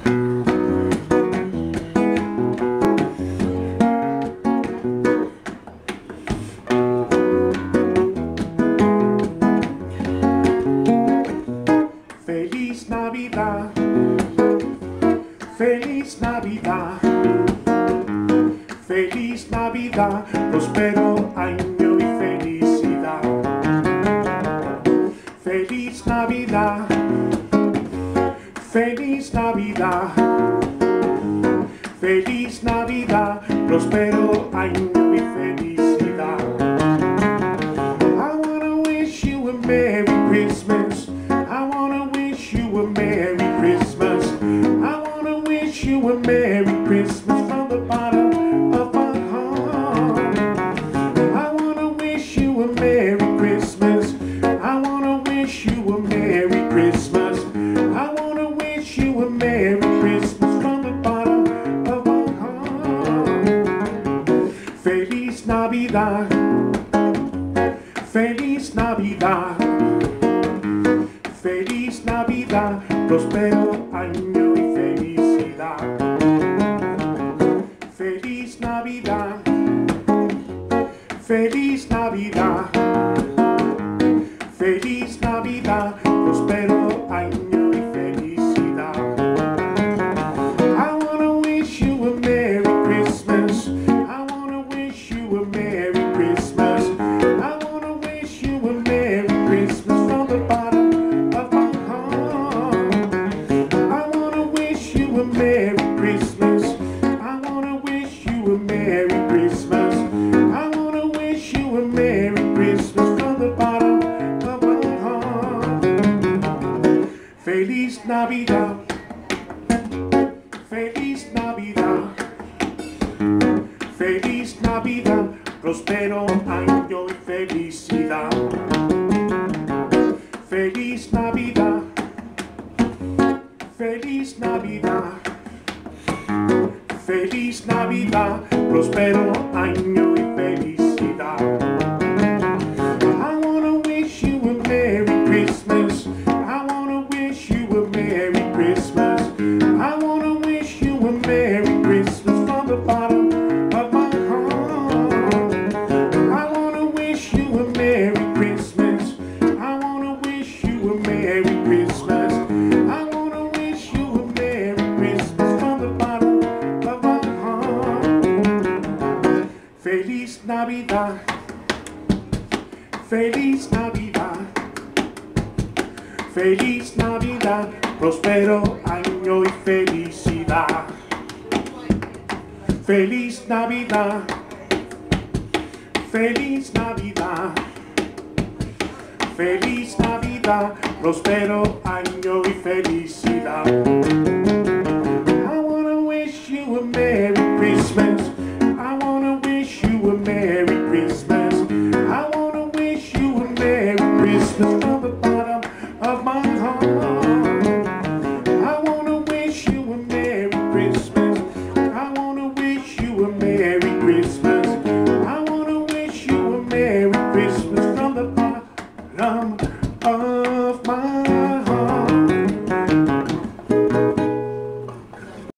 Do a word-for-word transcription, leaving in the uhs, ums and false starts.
Feliz Navidad, Feliz Navidad, Feliz Navidad, próspero año y felicidad. Feliz Navidad, Feliz Navidad, Feliz Navidad, próspero año y felicidad. I wanna wish you a Merry Christmas. I wanna wish you a Merry Christmas. I wanna wish you a Merry Christmas from the bottom of my heart. I wanna wish you a Merry Christmas. I wanna wish you a Merry Christmas. I wanna wish you a Merry Christmas from the bottom of my heart. Feliz Navidad, Feliz Navidad, Feliz Navidad, próspero año y felicidad. Feliz Navidad, Feliz Navidad, Feliz Navidad, próspero año y felicidad. I wanna wish you a Merry Christmas. I wanna wish you a Merry Christmas. I wanna wish you a Merry Christmas from the bottom of my heart. I wanna wish you a Merry Christmas. I wanna wish you a Merry Christmas. I wanna wish you a Merry Christmas from the bottom of my heart. Feliz Navidad, Feliz Navidad, Feliz Navidad, próspero año y felicidad. Feliz Navidad, Feliz Navidad, Feliz Navidad, próspero año y felicidad. I wanna wish you a Merry Christmas. I wanna wish you a Merry Christmas. I wanna wish you a Merry Christmas from the bottom of my heart. I wanna wish you a Merry Christmas. I wanna wish you a Merry Christmas. I wanna wish you a Merry Christmas from the bottom of my heart. Feliz Navidad, Feliz Navidad, Feliz Navidad, próspero año y felicidad. Feliz Navidad, Feliz Navidad, Feliz Navidad, próspero año y felicidad. I wanna wish you a Merry